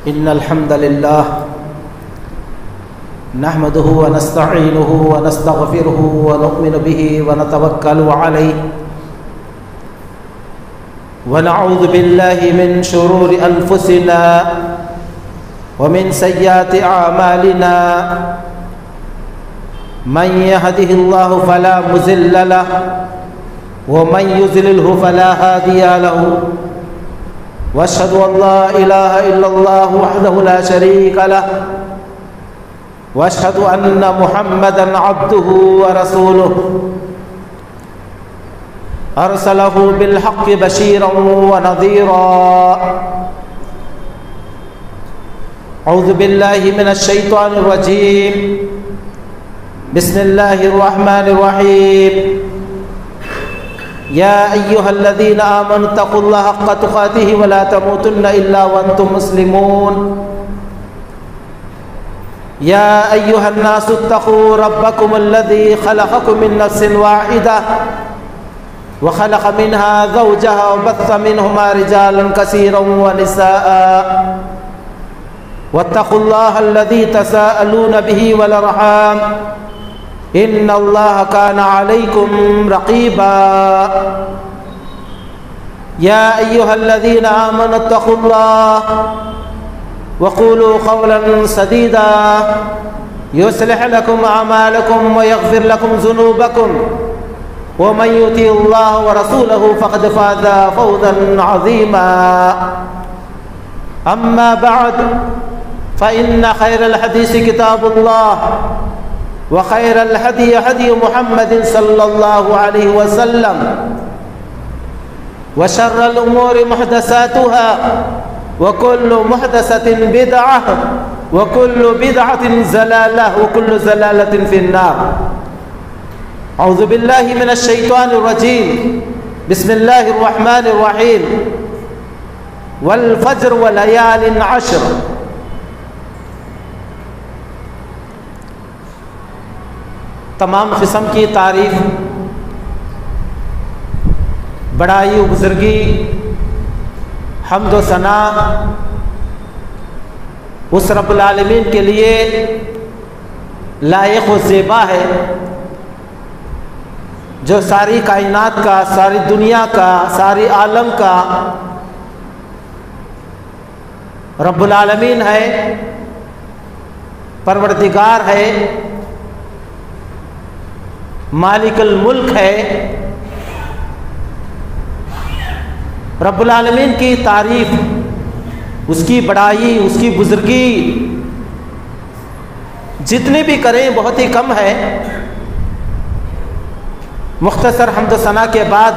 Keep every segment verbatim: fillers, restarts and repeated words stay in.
إن الحمد لله نحمده ونستعينه ونستغفره ونؤمن به ونتوكل عليه ونعوذ بالله من شرور أنفسنا ومن سيئات أعمالنا من يهده الله فلا مضل له ومن يضلله فلا هادي له واشهد ان لا اله الا الله وحده لا شريك له واشهد ان محمدا عبده ورسوله ارسله بالحق بشيرا ونذيرا اعوذ بالله من الشيطان الرجيم بسم الله الرحمن الرحيم يا أيها الذين آمنوا اتقوا الله حق تقاته ولا تموتن إلا وأنتم مسلمون يا أيها الناس اتقوا ربكم الذي خلقكم من نفس واحدة وخلق منها زوجها وبث منهما رجالا كثيرا ونساء واتقوا الله الذي تساءلون به والأرحام إن الله كان عليكم رقيبا يا أيها الذين آمنوا اتقوا الله وقولوا قولا سديدا يصلح لكم أعمالكم ويغفر لكم ذنوبكم ومن يطع الله ورسوله فقد فاز فوزا عظيما أما بعد فإن خير الحديث كتاب الله وخير الهدي هدي محمد صلى الله عليه وسلم وشر الأمور محدثاتها وكل محدثة بدعة وكل بدعة ضلالة وكل ضلالة في النار أعوذ بالله من الشيطان الرجيم بسم الله الرحمن الرحيم والفجر وليال عشر تمام قسم کی تعریف بڑائی و بزرگی حمد و ثنا اس رب العالمین کے لیے لائق و زیبا ہے جو ساری کائنات کا، ساری دنیا کا، ساری عالم کا رب العالمین ہے، پروردگار ہے، مالک الملک ہے۔ رب العالمین کی تعریف، اس کی بڑائی، اس کی بزرگی جتنی بھی کریں بہت ہی کم ہے۔ مختصر حمد و ثنا کے بعد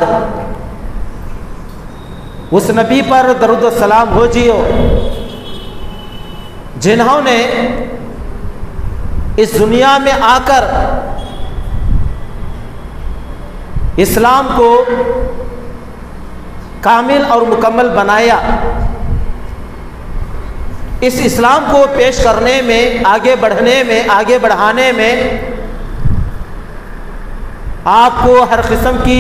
اس نبی پر درود و سلام ہو جیو جنہوں نے اس دنیا میں آ کر اسلام کو کامل اور مکمل بنایا۔ اس اسلام کو پیش کرنے میں، آگے بڑھنے میں، آگے بڑھانے میں آپ کو ہر قسم کی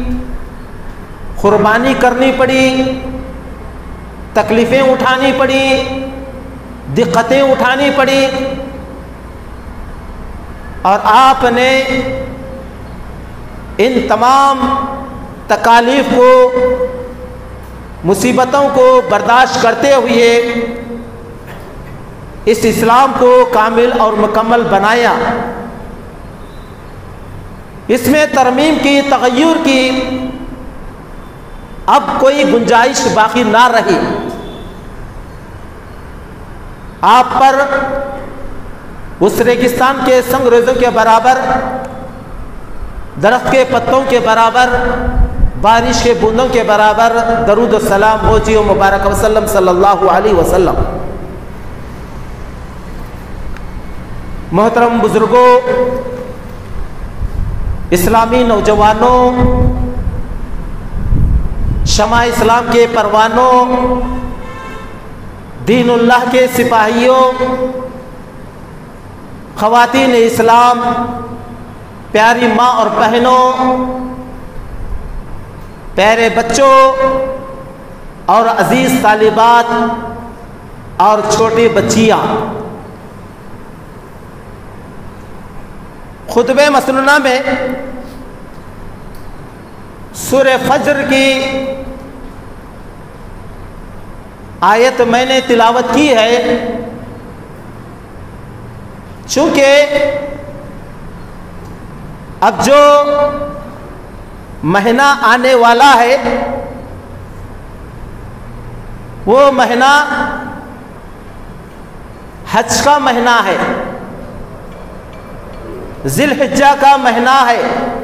قربانی کرنی پڑی، تکلیفیں اٹھانی پڑی، دقتیں اٹھانی پڑی، اور آپ نے ان تمام تکالیف کو، مصیبتوں کو برداشت کرتے ہوئے اس اسلام کو کامل اور مکمل بنایا۔ اس میں ترمیم کی، تغیر کی اب کوئی گنجائش باقی نہ رہی۔ آپ پر اس ریگستان کے سنگ ریزوں کے برابر، درخت کے پتوں کے برابر، بارش کے بوندوں کے برابر درود و سلام ہو جیو مبارک وسلم صلی اللہ علیہ وسلم۔ محترم بزرگوں، اسلامی نوجوانوں، شمع اسلام کے پروانوں، دین اللہ کے سپاہیوں، خواتین اسلام، پیاری ماں اور بہنوں، پیارے بچوں اور عزیز طالبات، اور چھوٹی بچیاں۔ خطبہ مسنونہ میں سورہ فجر کی آیت میں نے تلاوت کی ہے، چونکہ اب جو مہینہ آنے والا ہے وہ مہینہ حج کا مہینہ ہے، ذی الحجہ کا مہینہ ہے۔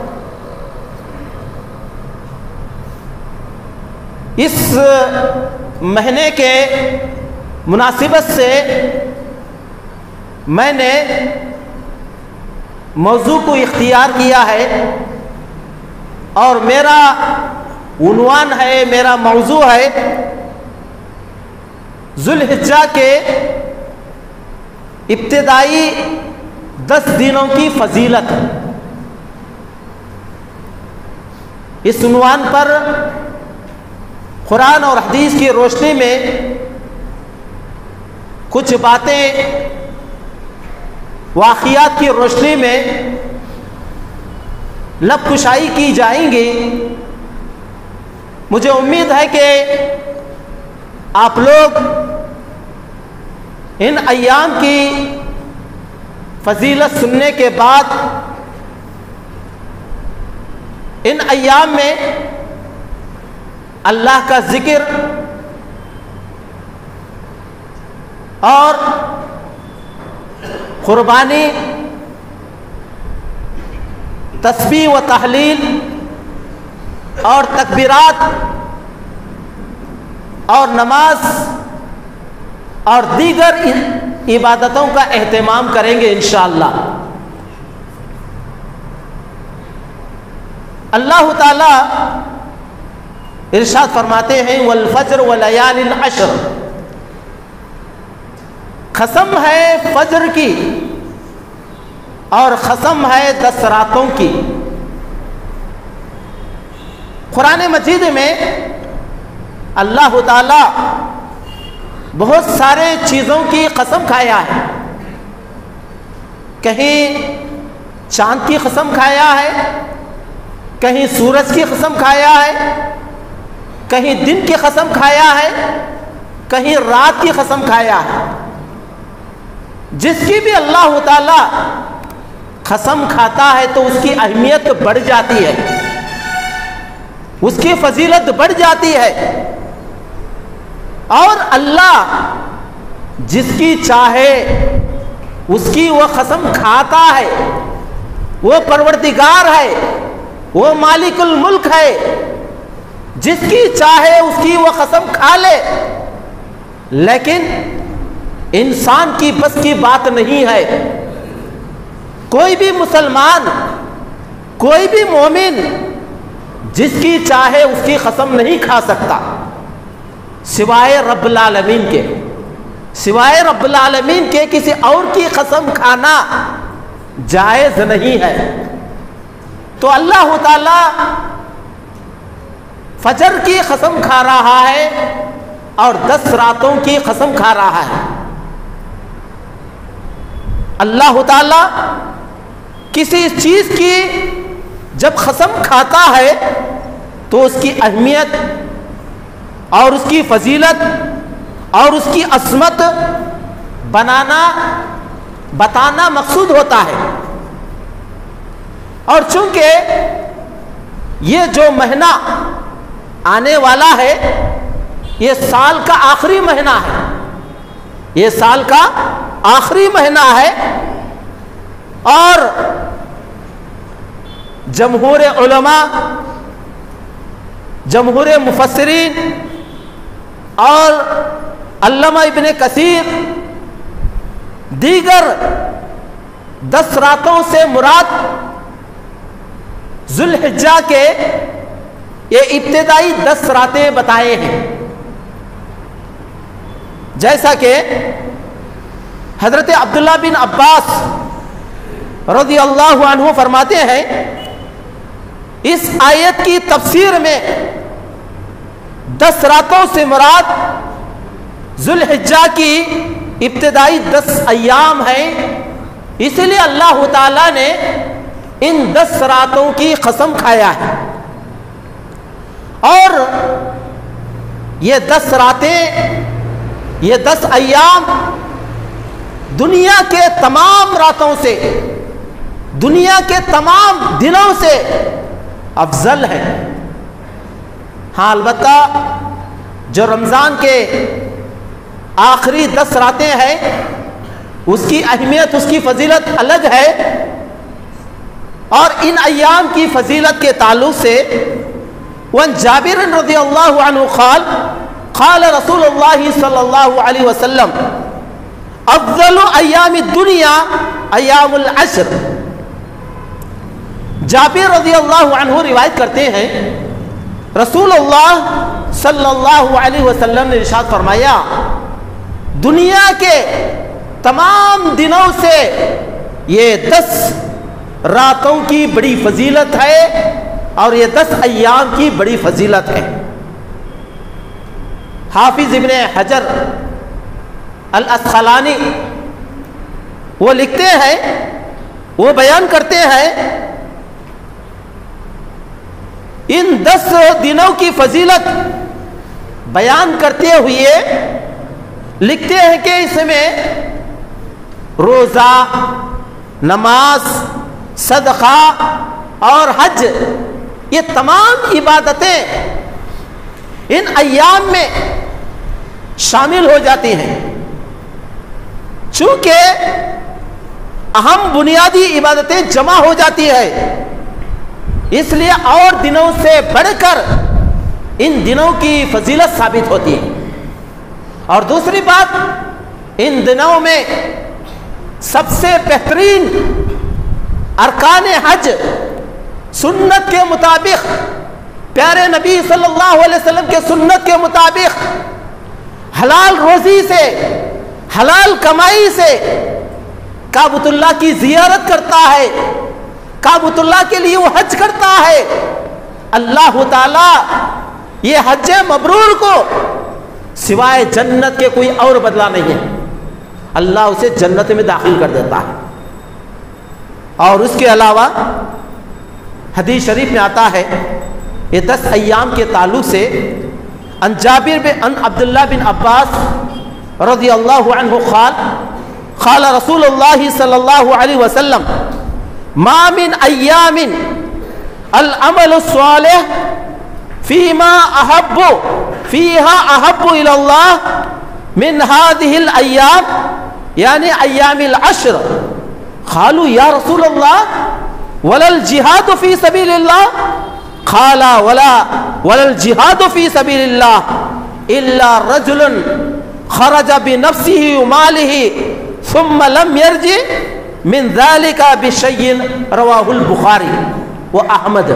اس مہینے کے مناسبت سے میں نے موضوع کو اختیار کیا ہے اور میرا عنوان ہے، میرا موضوع ہے ذی الحجہ کے ابتدائی دس دنوں کی فضیلت۔ اس عنوان پر قرآن اور حدیث کی روشنی میں کچھ باتیں واقعات کی روشنی میں لب کشائی کی جائیں گی۔ مجھے امید ہے کہ آپ لوگ ان ایام کی فضیلت سننے کے بعد ان ایام میں اللہ کا ذکر اور قربانی، تسبیح و تحلیل اور تکبیرات اور نماز اور دیگر عبادتوں کا اہتمام کریں گے انشاءاللہ۔ اللہ تعالی ارشاد فرماتے ہیں والفجر ولیال العشر، قسم ہے فجر کی اور قسم ہے دس راتوں کی۔ قرآن مجید میں اللہ تعالی بہت سارے چیزوں کی قسم کھایا ہے، کہیں چاند کی قسم کھایا ہے، کہیں سورج کی قسم کھایا ہے، کہیں دن کی قسم کھایا ہے، کہیں رات کی قسم کھایا ہے۔ جس کی بھی اللہ تعالی قسم کھاتا ہے تو اس کی اہمیت بڑھ جاتی ہے، اس کی فضیلت بڑھ جاتی ہے، اور اللہ جس کی چاہے اس کی وہ قسم کھاتا ہے۔ وہ پروردگار ہے، وہ مالک الملک ہے، جس کی چاہے اس کی وہ قسم کھا لے، لیکن انسان کی بس کی بات نہیں ہے۔ کوئی بھی مسلمان، کوئی بھی مومن جس کی چاہے اس کی قسم نہیں کھا سکتا سوائے رب العالمین کے، سوائے رب العالمین کے کسی اور کی قسم کھانا جائز نہیں ہے۔ تو اللہ تعالی فجر کی قسم کھا رہا ہے اور دس راتوں کی قسم کھا رہا ہے۔ اللہ تعالی کسی چیز کی جب قسم کھاتا ہے تو اس کی اہمیت اور اس کی فضیلت اور اس کی عظمت بنانا بتانا مقصود ہوتا ہے۔ اور چونکہ یہ جو مہینہ آنے والا ہے یہ سال کا آخری مہینہ ہے، یہ سال کا آخری مہینہ ہے، اور جمہور علماء، جمہور مفسرین اور علامہ ابن کثیر دیگر دس راتوں سے مراد ذی الحجہ کے یہ ابتدائی دس راتیں بتائے ہیں۔ جیسا کہ حضرت عبداللہ بن عباس رضی اللہ عنہ فرماتے ہیں، اس آیت کی تفسیر میں دس راتوں سے مراد ذوالحجہ کی ابتدائی دس ایام ہیں، اسی لیے اللہ تعالیٰ نے ان دس راتوں کی قسم کھایا ہے۔ اور یہ دس راتیں، یہ دس ایام دنیا کے تمام راتوں سے، دنیا کے تمام دنوں سے افضل ہے۔ ہاں البتہ جو رمضان کے آخری دس راتیں ہیں اس کی اہمیت، اس کی فضیلت الگ ہے، اور ان ایام کی فضیلت کے تعلق سے وان جابر رضی اللہ عنہ قال قال رسول اللہ صلی اللہ علیہ وسلم افضل ایام الدنیا ایام العشر۔ جابر رضی اللہ عنہ روایت کرتے ہیں رسول اللہ صلی اللہ علیہ وسلم نے ارشاد فرمایا دنیا کے تمام دنوں سے یہ دس راتوں کی بڑی فضیلت ہے اور یہ دس ایام کی بڑی فضیلت ہے۔ حافظ ابن حجر الاسقلانی وہ لکھتے ہیں، وہ بیان کرتے ہیں ان دس دنوں کی فضیلت بیان کرتے ہوئے لکھتے ہیں کہ اس میں روزہ، نماز، صدقہ اور حج، یہ تمام عبادتیں ان ایام میں شامل ہو جاتی ہیں۔ چونکہ اہم بنیادی عبادتیں جمع ہو جاتی ہے، اس لیے اور دنوں سے بڑھ کر ان دنوں کی فضیلت ثابت ہوتی ہے۔ اور دوسری بات، ان دنوں میں سب سے بہترین ارکان حج سنت کے مطابق، پیارے نبی صلی اللہ علیہ وسلم کے سنت کے مطابق حلال روزی سے، حلال کمائی سے کعبۃ اللہ کی زیارت کرتا ہے، کعبۃ اللہ کے لیے وہ حج کرتا ہے، اللہ تعالیٰ یہ حج مبرور کو سوائے جنت کے کوئی اور بدلہ نہیں ہے، اللہ اسے جنت میں داخل کر دیتا ہے۔ اور اس کے علاوہ حدیث شریف میں آتا ہے یہ دس ایام کے تعلق سے ان جابر بن ان عبداللہ بن عباس رضی اللہ عنہ قال قال رسول اللہ صلی اللہ علیہ وسلم ما من ایام العمل الصالح فیما احب فیہا احب الی اللہ من هذه الایام یعنی ایام العشر قالوا یا رسول اللہ ولا الجہاد فی سبیل اللہ قال ولا ولا الجہاد فی سبیل اللہ الا رجل خرج بنفسه وماله ثم لم يرجع من ذلك بشيء رواه البخاری واحمد۔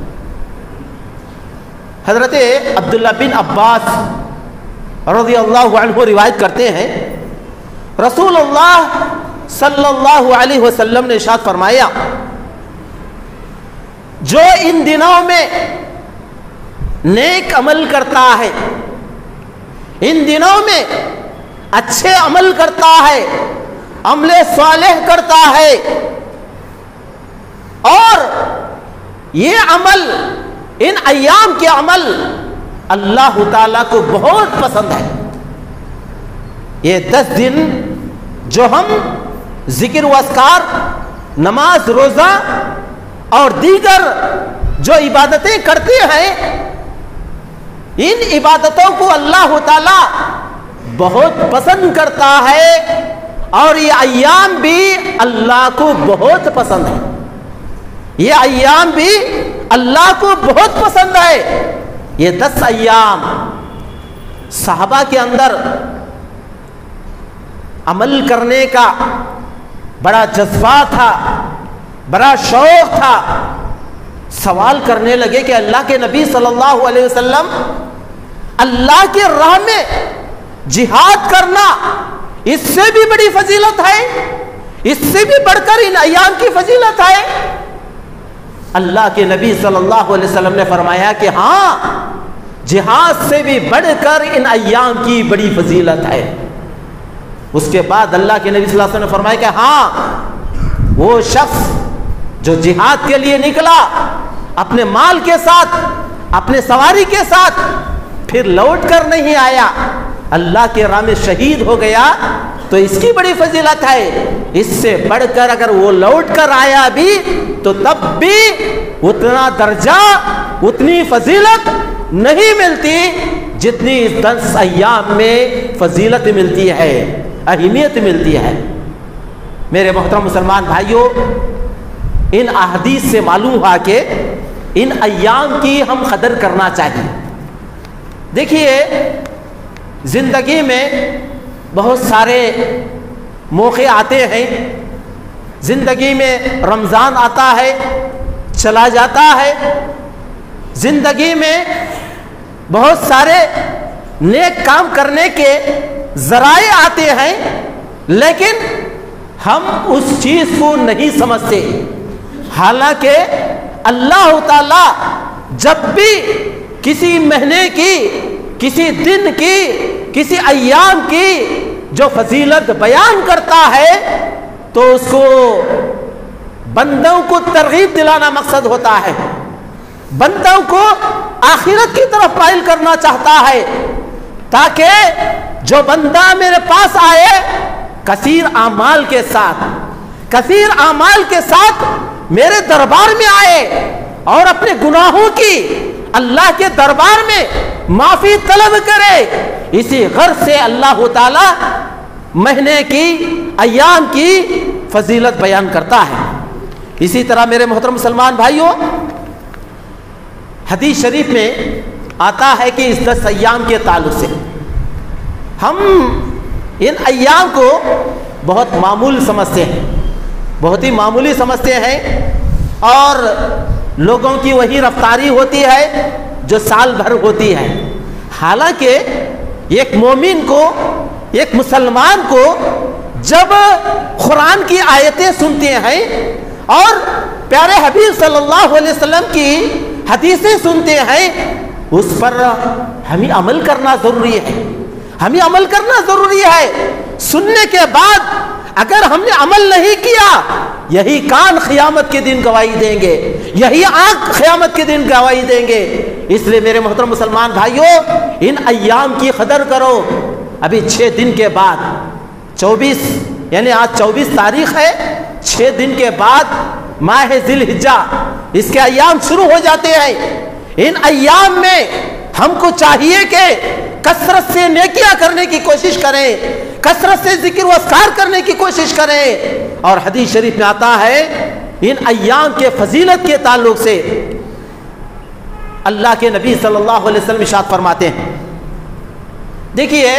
حضرت عبداللہ بن عباس رضی اللہ عنہ روایت کرتے ہیں رسول اللہ صلی اللہ علیہ وسلم نے ارشاد فرمایا جو ان دنوں میں نیک عمل کرتا ہے، ان دنوں میں اچھے عمل کرتا ہے، عمل صالح کرتا ہے، اور یہ عمل، ان ایام کے عمل اللہ تعالیٰ کو بہت پسند ہے۔ یہ دس دن جو ہم ذکر و اذکار، نماز، روزہ اور دیگر جو عبادتیں کرتے ہیں، ان عبادتوں کو اللہ تعالیٰ بہت پسند کرتا ہے، اور یہ ایام بھی اللہ کو بہت پسند ہے، یہ ایام بھی اللہ کو بہت پسند ہے۔ یہ دس ایام صحابہ کے اندر عمل کرنے کا بڑا جذبہ تھا، بڑا شوق تھا۔ سوال کرنے لگے کہ اللہ کے نبی صلی اللہ علیہ وسلم، اللہ کے راہ میں جہاد کرنا اس سے بھی بڑی فضیلت ہے، اس سے بھی بڑھ کر ان ایام کی فضیلت ہے؟ اللہ کے نبی صلی اللہ علیہ وسلم نے فرمایا کہ ہاں، جہاد سے بھی بڑھ کر ان ایام کی بڑی فضیلت ہے۔ اس کے بعد اللہ کے نبی صلی اللہ علیہ وسلم نے فرمایا کہ ہاں وہ شخص جو جہاد کے لیے نکلا اپنے مال کے ساتھ، اپنے سواری کے ساتھ، پھر لوٹ کر نہیں آیا، اللہ کے راہ میں شہید ہو گیا، تو اس کی بڑی فضیلت ہے۔ اس سے بڑھ کر اگر وہ لوٹ کر آیا بھی تو تب بھی اتنا درجہ، اتنی فضیلت نہیں ملتی جتنی اس دس ایام میں فضیلت ملتی ہے، اہمیت ملتی ہے۔ میرے محترم مسلمان بھائیوں، ان احادیث سے معلوم ہوا کہ ان ایام کی ہم قدر کرنا چاہیے۔ دیکھیے زندگی میں بہت سارے موقع آتے ہیں، زندگی میں رمضان آتا ہے چلا جاتا ہے، زندگی میں بہت سارے نیک کام کرنے کے ذرائع آتے ہیں، لیکن ہم اس چیز کو نہیں سمجھتے۔ حالانکہ اللہ تعالی جب بھی کسی مہینے کی، کسی دن کی، کسی ایام کی جو فضیلت بیان کرتا ہے تو اس کو بندوں کو ترغیب دلانا مقصد ہوتا ہے، بندوں کو آخرت کی طرف مائل کرنا چاہتا ہے، تاکہ جو بندہ میرے پاس آئے کثیر اعمال کے ساتھ، کثیر اعمال کے ساتھ میرے دربار میں آئے اور اپنے گناہوں کی اللہ کے دربار میں معافی طلب کرے۔ اسی غرض سے اللہ تعالی مہینے کی، ایام کی فضیلت بیان کرتا ہے۔ اسی طرح میرے محترم مسلمان بھائیوں، حدیث شریف میں آتا ہے کہ اس دس ایام کے تعلق سے ہم ان ایام کو بہت معمول سمجھتے ہیں، بہت ہی معمولی سمجھتے ہیں، اور لوگوں کی وہی رفتاری ہوتی ہے جو سال بھر ہوتی ہے۔ حالانکہ ایک مومن کو، ایک مسلمان کو جب قرآن کی آیتیں سنتے ہیں اور پیارے حبیب صلی اللہ علیہ وسلم کی حدیثیں سنتے ہیں، اس پر ہمیں عمل کرنا ضروری ہے، ہمیں عمل کرنا ضروری ہے۔ سننے کے بعد اگر ہم نے عمل نہیں کیا، یہی کان قیامت کے دن گواہی دیں گے، یہی آنکھ قیامت کے دن گواہی دیں گے۔ اس لیے میرے محترم مسلمان بھائیوں، ان ایام کی قدر کرو۔ ابھی چھ دن کے بعد، چوبیس یعنی آج چوبیس تاریخ ہے، چھ دن کے بعد ماہ ذی الحجہ، اس کے ایام شروع ہو جاتے ہیں۔ ان ایام میں ہم کو چاہیے کہ کثرت سے نیکیاں کرنے کی کوشش کریں، کثرت سے ذکر و اذکار کرنے کی کوشش کریں۔ اور حدیث شریف میں آتا ہے ان ایام کے فضیلت کے تعلق سے اللہ کے نبی صلی اللہ علیہ وسلم ارشاد فرماتے ہیں۔ دیکھیے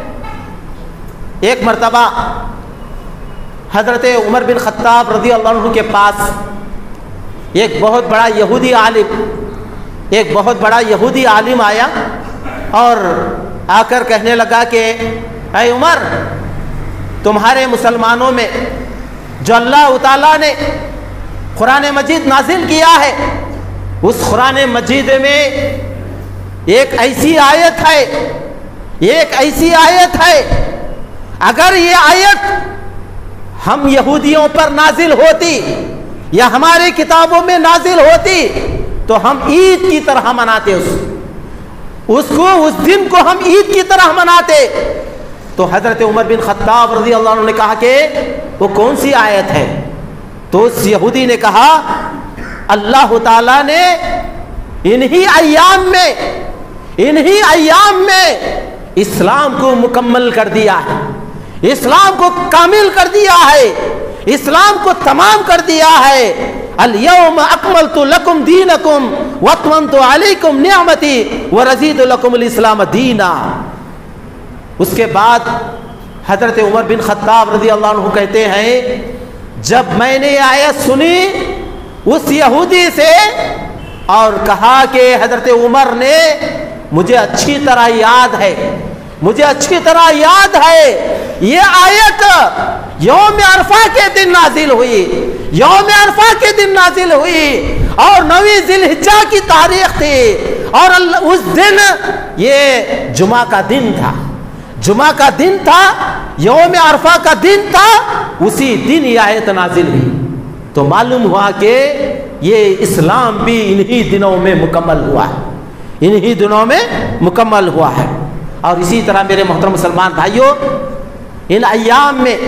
ایک مرتبہ حضرت عمر بن خطاب رضی اللہ عنہ کے پاس ایک بہت بڑا یہودی عالم ایک بہت بڑا یہودی عالم آیا اور آ کر کہنے لگا کہ اے عمر، تمہارے مسلمانوں میں جو اللہ تعالیٰ نے قرآن مجید نازل کیا ہے، اس قرآن مجید میں ایک ایسی آیت ہے ایک ایسی آیت ہے اگر یہ آیت ہم یہودیوں پر نازل ہوتی یا ہماری کتابوں میں نازل ہوتی تو ہم عید کی طرح مناتے اس اس کو اس دن کو ہم عید کی طرح مناتے۔ تو حضرت عمر بن خطاب رضی اللہ عنہ نے کہا کہ وہ کون سی آیت ہے؟ تو اس یہودی نے کہا اللہ تعالیٰ نے انہی ایام میں انہی ایام میں اسلام کو مکمل کر دیا ہے، اسلام کو کامل کر دیا ہے، اسلام کو تمام کر دیا ہے۔ الیوم اکملت لکم دینکم واتممت علیکم نعمتی ورضیت لکم الاسلام دینا۔ اس کے بعد حضرت عمر بن خطاب رضی اللہ عنہ کہتے ہیں جب میں نے یہ آیت سنی اس یہودی سے اور کہا کہ حضرت عمر نے مجھے اچھی طرح یاد ہے مجھے اچھی طرح یاد ہے یہ آیت یوم عرفہ کے دن نازل ہوئی یوم عرفہ کے دن نازل ہوئی اور نویں ذی الحجہ کی تاریخ تھی اور اس دن یہ جمعہ کا دن تھا، جمعہ کا دن تھا، یوم عرفہ کا دن تھا، اسی دن یہ آیت نازل ہوئی۔ تو معلوم ہوا کہ یہ اسلام بھی انہی دنوں میں مکمل ہوا ہے، انہی دنوں میں مکمل ہوا ہے۔ اور اسی طرح میرے محترم مسلمان بھائیوں، ان ایام میں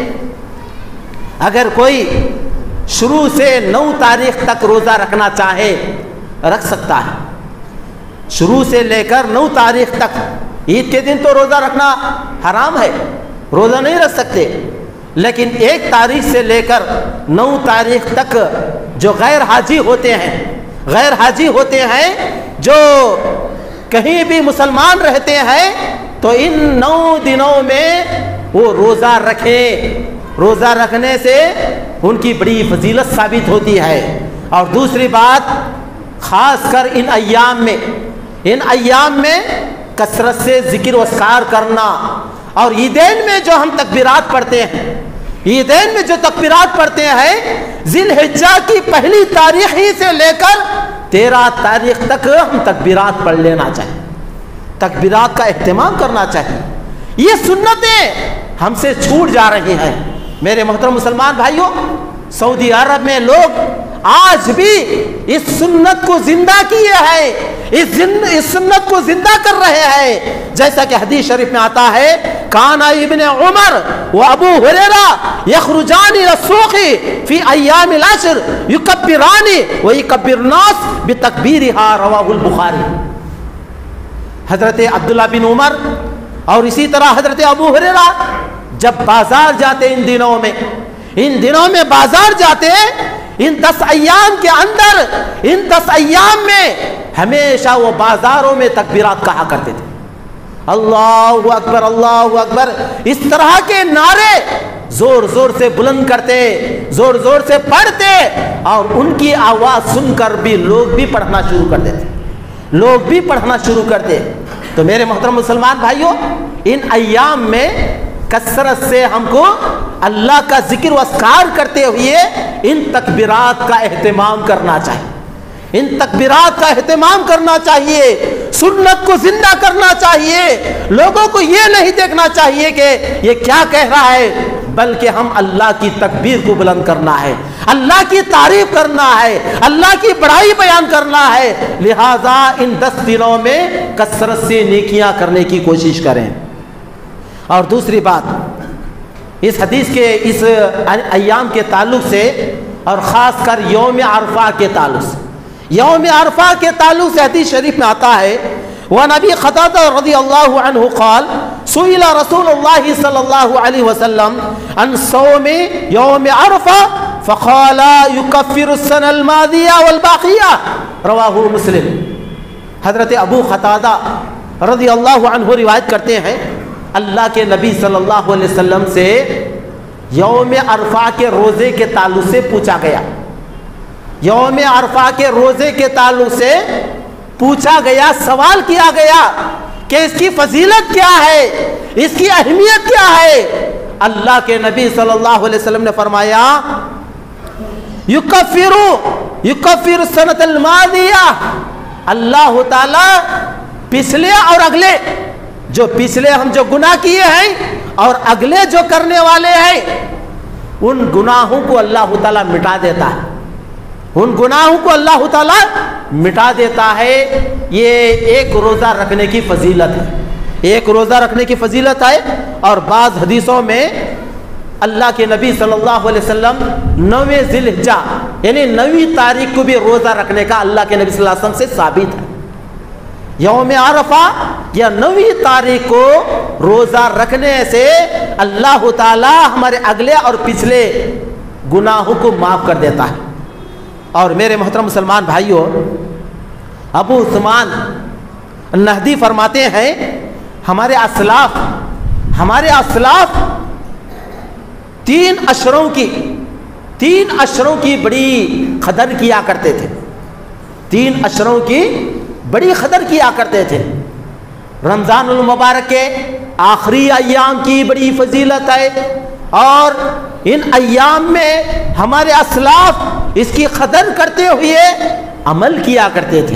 اگر کوئی شروع سے نو تاریخ تک روزہ رکھنا چاہے رکھ سکتا ہے، شروع سے لے کر نو تاریخ تک۔ عید کے دن تو روزہ رکھنا حرام ہے، روزہ نہیں رکھ سکتے، لیکن ایک تاریخ سے لے کر نو تاریخ تک جو غیر حاجی ہوتے ہیں، غیر حاجی ہوتے ہیں جو کہیں بھی مسلمان رہتے ہیں، تو ان نو دنوں میں وہ روزہ رکھیں۔ روزہ رکھنے سے ان کی بڑی فضیلت ثابت ہوتی ہے۔ اور دوسری بات، خاص کر ان ایام میں ان ایام میں کثرت سے ذکر و اذکار کرنا، اور عیدین میں جو ہم تکبیرات پڑھتے ہیں، عیدین میں جو تکبیرات پڑھتے ہیں، ذی الحجہ کی پہلی تاریخ ہی سے لے کر تیرہ تاریخ تک ہم تکبیرات پڑھ لینا چاہیے، تکبیرات کا اہتمام کرنا چاہیے۔ یہ سنتیں ہم سے چھوٹ جا رہی ہیں۔ میرے محترم مسلمان بھائیوں، سعودی عرب میں لوگ آج بھی اس سنت کو زندہ کیے ہیں، اس اس سنت کو زندہ کر رہے ہیں۔ جیسا کہ حدیث شریف میں آتا ہے، کانا ابن عمر و ابو ہریرہ یخرجان الى السوق فی ایام العشر یکبران و یکبر الناس بتکبیرها، رواہ البخاری۔ حضرت عبداللہ بن عمر اور اسی طرح حضرت ابو ہریرہ جب بازار جاتے، ان دنوں میں ان دنوں میں بازار جاتے، ان دس ایام کے اندر، ان دس ایام میں ہمیشہ وہ بازاروں میں تکبیرات کہا کرتے تھے، اللہ اکبر اللہ اکبر، اس طرح کے نعرے زور زور سے بلند کرتے، زور زور سے پڑھتے، اور ان کی آواز سن کر بھی لوگ بھی پڑھنا شروع کر دیتے لوگ بھی پڑھنا شروع کرتے۔ تو میرے محترم مسلمان بھائیوں، ان ایام میں کثرت سے ہم کو اللہ کا ذکر و اذکار کرتے ہوئے ان تکبیرات کا اہتمام کرنا چاہیے، ان تکبیرات کا اہتمام کرنا چاہیے، سنت کو زندہ کرنا چاہیے۔ لوگوں کو یہ نہیں دیکھنا چاہیے کہ یہ کیا کہہ رہا ہے، بلکہ ہم اللہ کی تکبیر کو بلند کرنا ہے، اللہ کی تعریف کرنا ہے، اللہ کی بڑائی بیان کرنا ہے۔ لہذا ان دس دنوں میں کثرت سے نیکیاں کرنے کی کوشش کریں۔ اور دوسری بات، اس حدیث کے اس ایام کے تعلق سے، اور خاص کر یوم عرفہ کے تعلق سے، یوم عرفہ کے تعلق سے حدیث شریف میں آتا ہے، وعن ابی قتادہ رضی اللہ عنہ قال سئل رسول اللہ صلی اللہ علیہ وسلم عن صوم یوم عرفہ فقال یکفر السنہ الماضیہ والباقیہ، رواہ مسلم۔ حضرت ابو قتادہ رضی اللہ عنہ روایت کرتے ہیں، اللہ کے نبی صلی اللہ علیہ وسلم سے یوم عرفہ کے روزے کے تعلق سے پوچھا گیا، یوم عرفہ کے روزے کے تعلق سے پوچھا گیا، سوال کیا گیا کہ اس کی فضیلت کیا ہے، اس کی اہمیت کیا ہے۔ اللہ کے نبی صلی اللہ علیہ وسلم نے فرمایا، یکفر یکفر السنۃ الماضیہ، اللہ تعالی پچھلے اور اگلے جو پچھلے ہم جو گناہ کیے ہیں اور اگلے جو کرنے والے ہیں، ان گناہوں کو اللہ تعالیٰ مٹا دیتا ہے، ان گناہوں کو اللہ تعالیٰ مٹا دیتا ہے۔ یہ ایک روزہ رکھنے کی فضیلت ہے، ایک روزہ رکھنے کی فضیلت ہے۔ اور بعض حدیثوں میں اللہ کے نبی صلی اللہ علیہ وسلم نویں ذی الحجہ یعنی نویں تاریخ کو بھی روزہ رکھنے کا اللہ کے نبی صلی اللہ علیہ وسلم سے ثابت ہے۔ یوم عرفہ یا نویں تاریخ کو روزہ رکھنے سے اللہ تعالی ہمارے اگلے اور پچھلے گناہوں کو معاف کر دیتا ہے۔ اور میرے محترم مسلمان بھائیوں، ابو عثمان النہدی فرماتے ہیں، ہمارے اسلاف ہمارے اسلاف تین اشروں کی تین اشروں کی بڑی قدر کیا کرتے تھے، تین اشروں کی بڑی قدر کیا کرتے تھے۔ رمضان المبارک کے آخری ایام کی بڑی فضیلت ہے، اور ان ایام میں ہمارے اسلاف اس کی قدر کرتے ہوئے عمل کیا کرتے تھے۔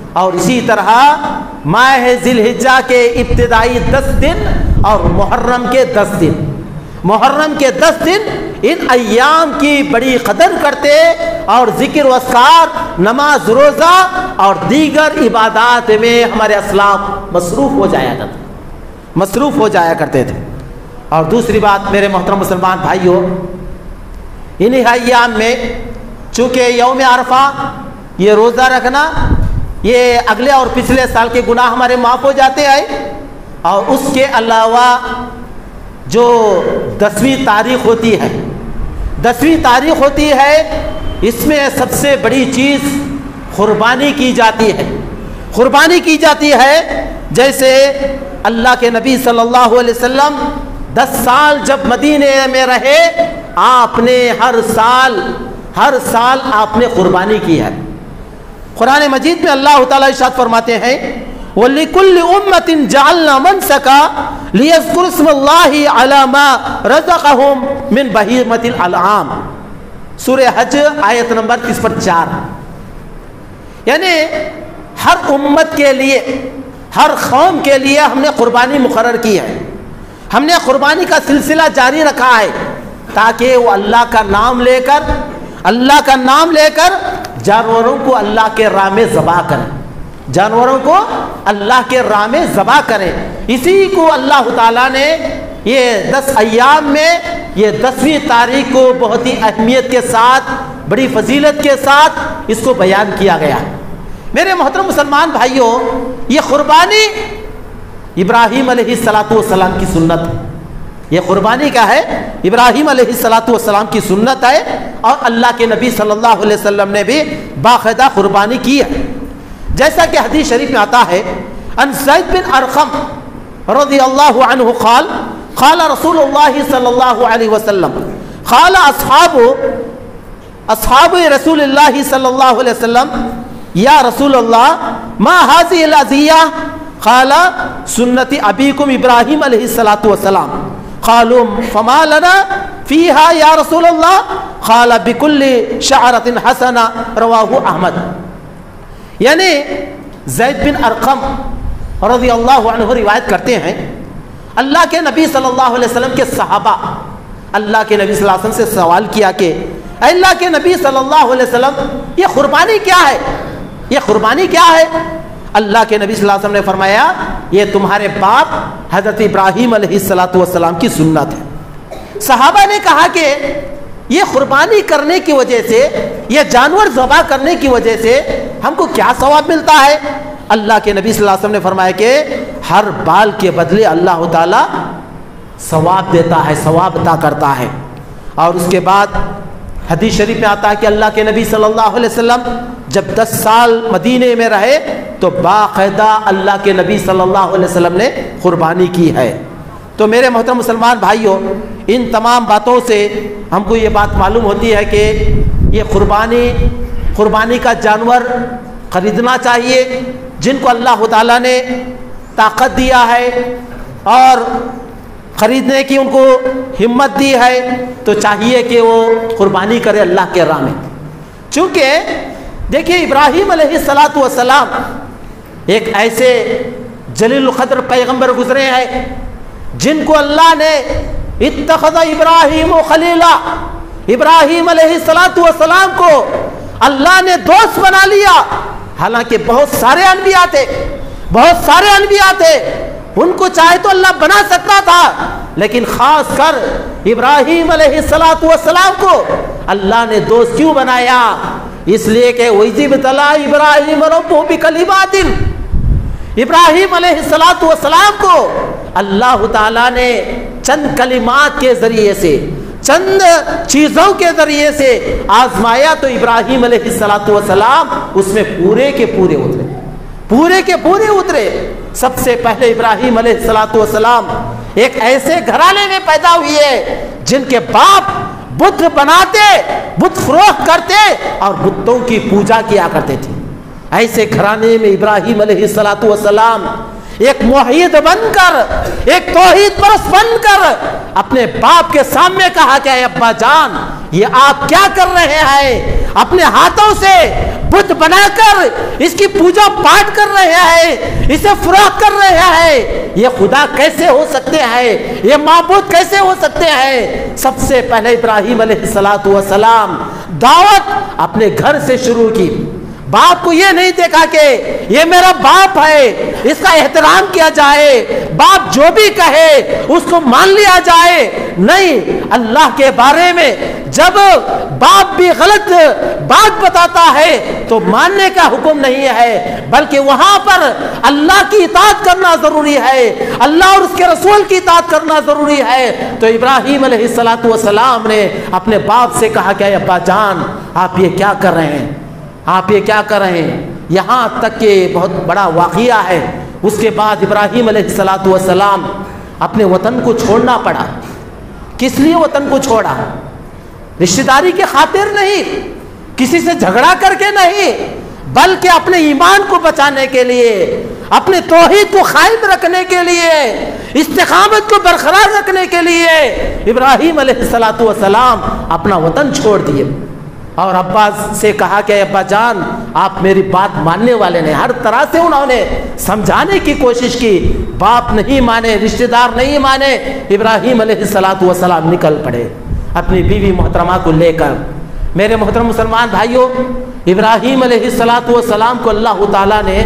اور اسی طرح ماہ ذی الحجہ کے ابتدائی دس دن اور محرم کے دس دن محرم کے دس دن ان ایام کی بڑی قدر کرتے اور ذکر و اذکار، نماز، روزہ اور دیگر عبادات میں ہمارے اسلاف مصروف ہو جایا کرتے مصروف ہو جایا کرتے تھے۔ اور دوسری بات میرے محترم مسلمان بھائیوں، انہی ایام میں چونکہ یوم عرفہ، یہ روزہ رکھنا، یہ اگلے اور پچھلے سال کے گناہ ہمارے معاف ہو جاتے ہیں۔ اور اس کے علاوہ جو دسویں تاریخ ہوتی ہے دسویں تاریخ ہوتی ہے اس میں سب سے بڑی چیز قربانی کی جاتی ہے قربانی کی جاتی ہے جیسے اللہ کے نبی صلی اللہ علیہ وسلم دس سال جب مدینے میں رہے، آپ نے ہر سال ہر سال آپ نے قربانی کی ہے۔ قرآن مجید میں اللہ تعالیٰ ارشاد فرماتے ہیں وَلِكُلِّ أُمَّةٍ جَعَلْنَا مَنْسَكًا لِيَذْكُرُوا اسْمَ اللَّهِ عَلَى مَا رَزَقَهُمْ مِنْ بَهِيمَةِ الْأَنْعَامِ، سورہ حج آیت نمبر تیس پر چار۔ یعنی ہر امت کے لیے، ہر قوم کے لیے ہم نے قربانی مقرر کی ہے، ہم نے قربانی کا سلسلہ جاری رکھا ہے تاکہ وہ اللہ کا نام لے کر اللہ کا نام لے کر جانوروں کو اللہ کے راہ میں ذبح کریں جانوروں کو اللہ کے راہ میں ذبح کریں۔ اسی کو اللہ تعالیٰ نے یہ دس ایام میں یہ دسویں تاریخ کو بہت ہی اہمیت کے ساتھ، بڑی فضیلت کے ساتھ اس کو بیان کیا گیا۔ میرے محترم مسلمان بھائیوں، یہ قربانی ابراہیم علیہ الصلاۃ والسلام کی سنت ہے۔ یہ قربانی کا ہے ابراہیم علیہ الصلاۃ والسلام کی سنت ہے، اور اللہ کے نبی صلی اللہ علیہ وسلم نے بھی باقاعدہ قربانی کی ہے۔ جیسا کہ حدیث شریف میں آتا ہے ان زید بن ارقم رضی اللہ عنہ قال قال رسول اللہ صلی اللہ علیہ وسلم قال اصحاب اصحاب رسول اللہ صلی اللہ علیہ وسلم یا رسول اللہ ما هذه الأضحية قال سنت ابیکم ابراہیم علیہ الصلاۃ والسلام قالوا فما لنا فيها یا رسول اللہ قال بكل شعرة حسنة رواہ احمد۔ یعنی زید بن ارقم رضی اللہ عنہ روایت کرتے ہیں اللہ کے نبی صلی اللہ علیہ وسلم کے صحابہ اللہ کے نبی صلی اللہ علیہ وسلم سے سوال کیا کہ اے اللہ کے نبی صلی اللہ علیہ وسلم یہ قربانی کیا ہے یہ قربانی کیا ہے اللہ کے نبی صلی اللہ علیہ وسلم نے فرمایا یہ تمہارے باپ حضرت ابراہیم علیہ الصلاۃ والسلام کی سنت ہے۔ صحابہ نے کہا کہ یہ قربانی کرنے کی وجہ سے، یہ جانور ذبح کرنے کی وجہ سے ہم کو کیا ثواب ملتا ہے؟ اللہ کے نبی صلی اللہ علیہ وسلم نے فرمایا کہ ہر بال کے بدلے اللہ تعالیٰ ثواب دیتا ہے، ثواب عطا کرتا ہے۔ اور اس کے بعد حدیث شریف میں آتا ہے کہ اللہ کے نبی صلی اللہ علیہ وسلم جب دس سال مدینے میں رہے تو باقاعدہ اللہ کے نبی صلی اللہ علیہ وسلم نے قربانی کی ہے۔ تو میرے محترم مسلمان بھائیوں، ان تمام باتوں سے ہم کو یہ بات معلوم ہوتی ہے کہ یہ قربانی قربانی کا جانور خریدنا چاہیے، جن کو اللہ تعالیٰ نے طاقت دیا ہے اور خریدنے کی ان کو ہمت دی ہے، تو چاہیے کہ وہ قربانی کرے اللہ کے راہ میں۔ چونکہ دیکھیے ابراہیم علیہ الصلاۃ والسلام ایک ایسے جلیل القدر پیغمبر گزرے ہیں جن کو اللہ نے اتخذ ابراہیم خلیلا، ابراہیم علیہ الصلاۃ والسلام کو اللہ نے دوست بنا لیا۔ حالانکہ بہت سارے انبیاء تھے بہت سارے انبیاء تھے ان کو چاہے تو اللہ بنا سکتا تھا، لیکن خاص کر ابراہیم علیہ الصلاۃ والسلام کو اللہ نے دوست کیوں بنایا؟ اس لیے کہ وَإِذِ ابْتَلَىٰ إِبْرَاهِيمَ رَبُّهُ بِكَلِمَاتٍ، ابراہیم علیہ الصلاۃ والسلام کو اللہ تعالیٰ نے چند کلمات کے ذریعے سے، چند چیزوں کے ذریعے سے آزمایا، تو ابراہیم علیہ الصلاۃ والسلام اس میں پورے کے پورے اترے پورے کے پورے اترے سب سے پہلے ابراہیم علیہ الصلاۃ والسلام ایک ایسے گھرانے میں پیدا ہوئے جن کے باپ بت بناتے، بت فروخت کرتے اور بتوں کی پوجا کیا کرتے تھے۔ ایسے گھرانے میں ابراہیم علیہ الصلاۃ والسلام ایک موحد بن کر، ایک توحید پرست بن کر اپنے باپ کے سامنے کہا کہ اے ابا جان، یہ آپ کیا کر رہے ہیں؟ اپنے ہاتھوں سے بت بنا کر اس کی پوجا پاٹ کر رہے ہیں، اسے فروخت کر رہے ہیں، یہ خدا کیسے ہو سکتے ہیں، یہ معبود کیسے ہو سکتے ہیں؟ سب سے پہلے ابراہیم علیہ السلام دعوت اپنے گھر سے شروع کی. باپ کو یہ نہیں دیکھا کہ یہ میرا باپ ہے، اس کا احترام کیا جائے، باپ جو بھی کہے اس کو مان لیا جائے. نہیں، اللہ کے بارے میں جب باپ بھی غلط بات بتاتا ہے تو ماننے کا حکم نہیں ہے، بلکہ وہاں پر اللہ کی اطاعت کرنا ضروری ہے، اللہ اور اس کے رسول کی اطاعت کرنا ضروری ہے. تو ابراہیم علیہ السلام نے اپنے باپ سے کہا کہ ابا جان آپ یہ کیا کر رہے ہیں، آپ یہ کیا کر رہے ہیں؟ یہاں تک کہ بہت بڑا واقعہ ہے. اس کے بعد ابراہیم علیہ السلام اپنے وطن کو چھوڑنا پڑا. کس لیے وطن کو چھوڑا؟ رشتہ داری کے خاطر نہیں، کسی سے جھگڑا کر کے نہیں، بلکہ اپنے ایمان کو بچانے کے لیے، اپنے توحید کو قائم رکھنے کے لیے، استقامت کو برقرار رکھنے کے لیے ابراہیم علیہ السلام اپنا وطن چھوڑ دیے. اور ابا سے کہا کہ ابا جان آپ میری بات ماننے والے نہیں. ہر طرح سے انہوں نے سمجھانے کی کوشش کی، باپ نہیں مانے، رشتہ دار نہیں مانے. ابراہیم علیہ السلام نکل پڑے اپنی بیوی محترمہ کو لے کر. میرے محترم مسلمان بھائیوں، ابراہیم علیہ السلام کو اللہ تعالیٰ نے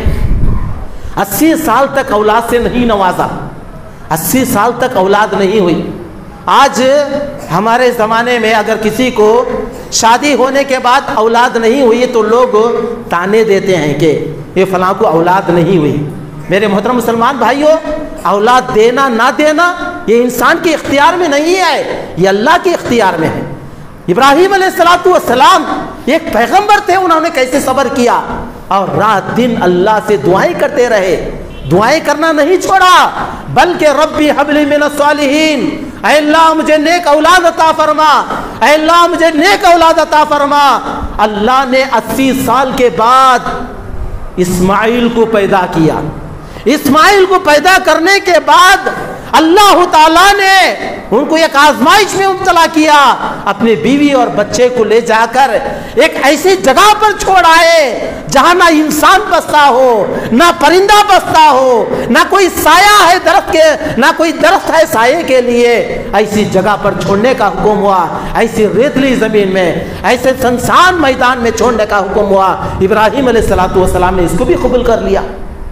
اسی سال تک اولاد سے نہیں نوازا، اسی سال تک اولاد نہیں ہوئی. آج ہمارے زمانے میں اگر کسی کو شادی ہونے کے بعد اولاد نہیں ہوئی تو لوگ تانے دیتے ہیں کہ یہ فلاں کو اولاد نہیں ہوئی. میرے محترم مسلمان بھائیوں، اولاد دینا نہ دینا یہ انسان کے اختیار میں نہیں ہے، یہ اللہ کے اختیار میں ہے. ابراہیم علیہ السلام ایک پیغمبر تھے، انہوں نے کیسے صبر کیا اور رات دن اللہ سے دعائیں کرتے رہے. دعائیں کرنا نہیں چھوڑا، بلکہ ربی حب لی من الصالحین، اے اللہ مجھے نیک اولاد عطا فرما، اے اللہ مجھے نیک اولاد عطا فرما. اللہ نے اسی سال کے بعد اسماعیل کو پیدا کیا. اسماعیل کو پیدا کرنے کے بعد اللہ تعالیٰ نے ان کو ایک آزمائش میں مبتلا کیا. اپنے بیوی اور بچے کو لے جا کر ایک ایسی جگہ پر چھوڑ آئے جہاں نہ انسان بستا ہو، نہ پرندہ بستا ہو، نہ کوئی سایہ ہے درخت کے، نہ کوئی درخت ہے سائے کے لیے. ایسی جگہ پر چھوڑنے کا حکم ہوا، ایسی ریتلی زمین میں، ایسے سنسان میدان میں چھوڑنے کا حکم ہوا. ابراہیم علیہ السلام نے اس کو بھی قبول کر لیا.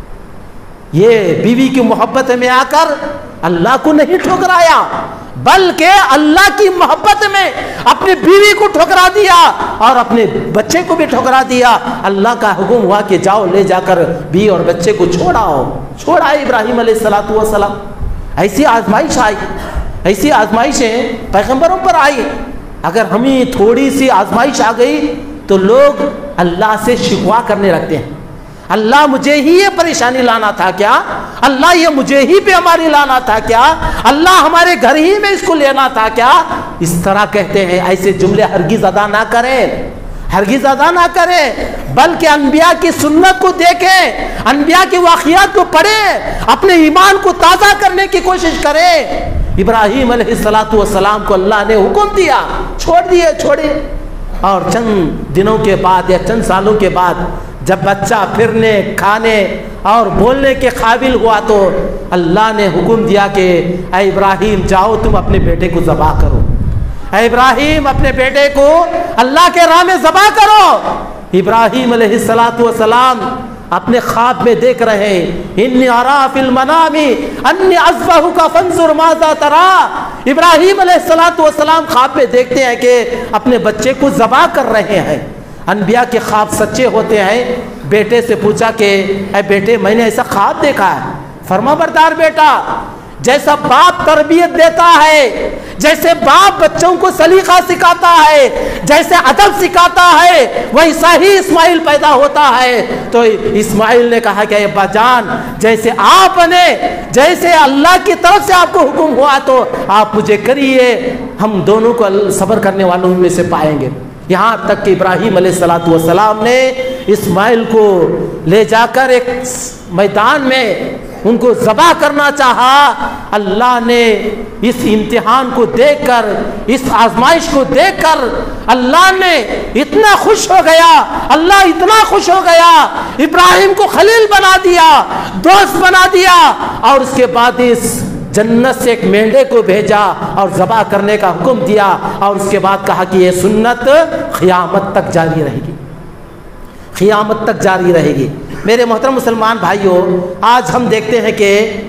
یہ بیوی کی محبت میں آ کر اللہ کو نہیں ٹھکرایا، بلکہ اللہ کی محبت میں اپنی بیوی کو ٹھکرا دیا اور اپنے بچے کو بھی ٹھکرا دیا. اللہ کا حکم ہوا کہ جاؤ لے جا کر بیوی اور بچے کو چھوڑاؤ. چھوڑ آئے ابراہیم علیہ السلام. ایسی آزمائش آئی، ایسی آزمائشیں پیغمبروں پر آئی. اگر ہمیں تھوڑی سی آزمائش آ گئی تو لوگ اللہ سے شکوا کرنے لگتے ہیں. اللہ مجھے ہی یہ پریشانی لانا تھا کیا؟ اللہ یہ مجھے ہی پہ ہماری لانا تھا کیا؟ اللہ ہمارے گھر ہی میں اس کو لینا تھا کیا؟ اس طرح کہتے ہیں. ایسے جملے ہرگز ادا نہ کریں، ہرگز ادا نہ کریں، بلکہ انبیاء کی سنت کو دیکھیں، انبیاء کے واقعات کو پڑھیں، اپنے ایمان کو تازہ کرنے کی کوشش کریں. ابراہیم علیہ السلام کو اللہ نے حکم دیا، چھوڑ دیے چھوڑے. اور چند دنوں کے بعد یا چند سالوں کے بعد جب بچہ پھرنے، کھانے اور بولنے کے قابل ہوا تو اللہ نے حکم دیا کہ اے ابراہیم جاؤ تم اپنے بیٹے کو ذبح کرو. اے ابراہیم اپنے بیٹے کو اللہ کے راہ میں ذبح کرو. ابراہیم علیہ السلام اپنے خواب میں دیکھ رہے ہیں، انی ارا فی المنام انی اذبحک فانظر ماذا تری. ابراہیم علیہ السلام خواب میں دیکھتے ہیں کہ اپنے بچے کو ذبح کر رہے ہیں. انبیاء کے خواب سچے ہوتے ہیں. بیٹے سے پوچھا کہ اے بیٹے میں نے ایسا خواب دیکھا ہے. فرما بردار بیٹا، جیسا باپ تربیت دیتا ہے، جیسے باپ بچوں کو سلیقہ سکھاتا ہے، جیسے ادب سکھاتا ہے، ویسا ہی اسماعیل پیدا ہوتا ہے. تو اسماعیل نے کہا کہ ابا جان جیسے آپ نے، جیسے اللہ کی طرف سے آپ کو حکم ہوا تو آپ مجھے کریے، ہم دونوں کو صبر کرنے والوں میں سے پائیں گے. یہاں تک کہ ابراہیم علیہ السلام نے اسماعیل کو لے جا کر ایک میدان میں ان کو ذبح کرنا چاہا، اللہ نے اس امتحان کو دیکھ کر، اس آزمائش کو دیکھ کر اللہ نے اتنا خوش ہو گیا، اللہ اتنا خوش ہو گیا، ابراہیم کو خلیل بنا دیا، دوست بنا دیا، اور اس کے بعد اس جنت سے ایک مینڈے کو بھیجا اور ذبح کرنے کا حکم دیا، اور اس کے بعد کہا کہ یہ سنت قیامت تک جاری رہے گی، قیامت تک جاری رہے گی۔ میرے محترم مسلمان بھائیوں، آج ہم دیکھتے ہیں کہ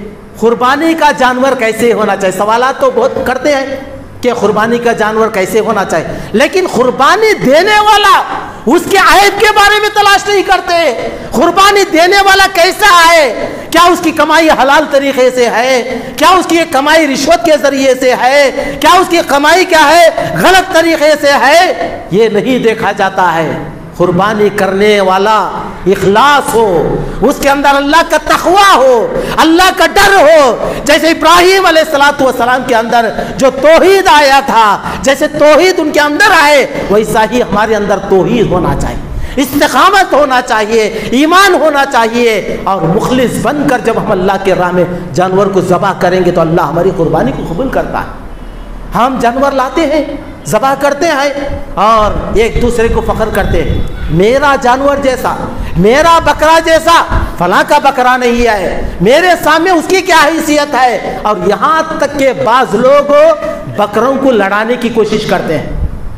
قربانی کا جانور کیسے ہونا چاہیے، سوالات تو بہت کرتے ہیں کہ قربانی کا جانور کیسے ہونا چاہیے، لیکن قربانی دینے والا اس کے عیب کے بارے میں تلاش نہیں کرتے۔ قربانی دینے والا کیسا ہے، کیا اس کی کمائی حلال طریقے سے ہے، کیا اس کی کمائی رشوت کے ذریعے سے ہے، کیا اس کی کمائی کیا ہے غلط طریقے سے ہے، یہ نہیں دیکھا جاتا ہے۔ قربانی کرنے والا اخلاص ہو، اس کے اندر اللہ کا تقوی ہو، اللہ کا ڈر ہو، جیسے ابراہیم علیہ الصلوۃ والسلام کے اندر جو توحید آیا تھا، جیسے توحید ان کے اندر آئے، ویسا ہی ہمارے اندر توحید ہونا چاہیے، استقامت ہونا چاہیے، ایمان ہونا چاہیے، اور مخلص بن کر جب ہم اللہ کے راہ میں جانور کو ذبح کریں گے تو اللہ ہماری قربانی کو قبول کرتا ہے۔ ہم جانور لاتے ہیں، ذبح کرتے ہیں اور ایک دوسرے کو فخر کرتے ہیں، میرا جانور جیسا، میرا بکرا جیسا فلاں کا بکرا نہیں ہے، میرے سامنے اس کی کیا حیثیت ہے، اور یہاں تک کہ بعض لوگ بکروں کو لڑانے کی کوشش کرتے ہیں۔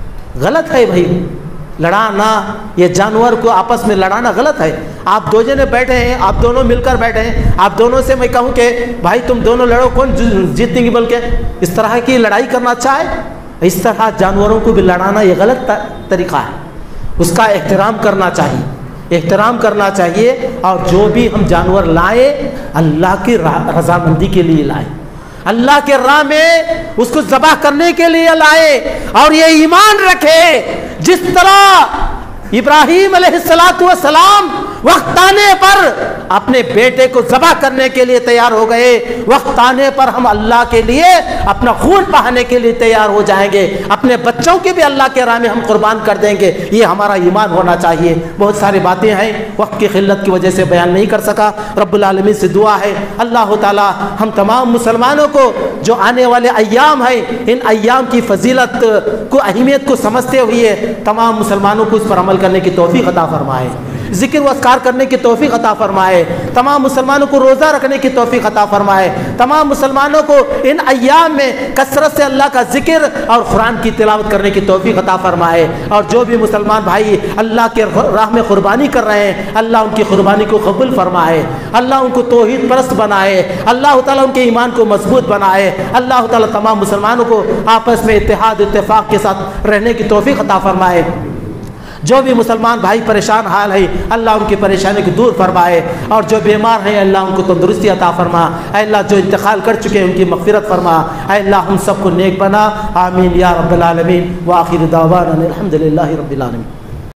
غلط ہے بھائی، لڑانا، یہ جانور کو آپس میں لڑانا غلط ہے۔ آپ دو جنے بیٹھے ہیں، آپ دونوں مل کر بیٹھے ہیں، آپ دونوں سے میں کہوں کہ بھائی تم دونوں لڑو، کون جیتنے کی، بلکہ اس طرح کی لڑائی کرنا اچھا ہے؟ اس طرح جانوروں کو بھی لڑانا یہ غلط طریقہ ہے، اس کا احترام کرنا چاہیے، احترام کرنا چاہیے، اور جو بھی ہم جانور لائے اللہ کی رضامندی کے لیے لائے، اللہ کے راہ میں اس کو ذبح کرنے کے لیے لائے، اور یہ ایمان رکھے جس طرح ابراہیم علیہ الصلوۃ والسلام وقت آنے پر اپنے بیٹے کو ذبح کرنے کے لیے تیار ہو گئے، وقت آنے پر ہم اللہ کے لیے اپنا خون بہانے کے لیے تیار ہو جائیں گے، اپنے بچوں کے بھی اللہ کے راہ میں ہم قربان کر دیں گے۔ یہ ہمارا ایمان ہونا چاہیے۔ بہت ساری باتیں ہیں، وقت کی قلت کی وجہ سے بیان نہیں کر سکا۔ رب العالمین سے دعا ہے اللہ تعالی ہم تمام مسلمانوں کو جو آنے والے ایام ہیں، ان ایام کی فضیلت کو، اہمیت کو سمجھتے ہوئے تمام مسلمانوں کو اس پر عمل کرنے کی توفیق عطا فرمائے، ذکر و اذکار کرنے کی توفیق عطا فرمائے، تمام مسلمانوں کو روزہ رکھنے کی توفیق عطا فرمائے، تمام مسلمانوں کو ان ایام میں کثرت سے اللہ کا ذکر اور قرآن کی تلاوت کرنے کی توفیق عطا فرمائے، اور جو بھی مسلمان بھائی اللہ کے راہ میں قربانی کر رہے ہیں اللہ ان کی قربانی کو قبول فرمائے، اللہ ان کو توحید پرست بنائے، اللہ تعالیٰ ان کے ایمان کو مضبوط بنائے، اللہ تعالیٰ تمام مسلمانوں کو آپس میں اتحاد اتفاق کے ساتھ رہنے کی توفیق عطا فرمائے۔ جو بھی مسلمان بھائی پریشان حال ہے اللہ ان کی پریشانی کو دور فرمائے، اور جو بیمار ہیں اللہ ان کو تندرستی عطا فرما، اے اللہ جو انتقال کر چکے ہیں ان کی مغفرت فرما، اے اللہ ہم سب کو نیک بنا، آمین یا رب العالمین، وآخر دعوانا الحمد للہ رب العالمین۔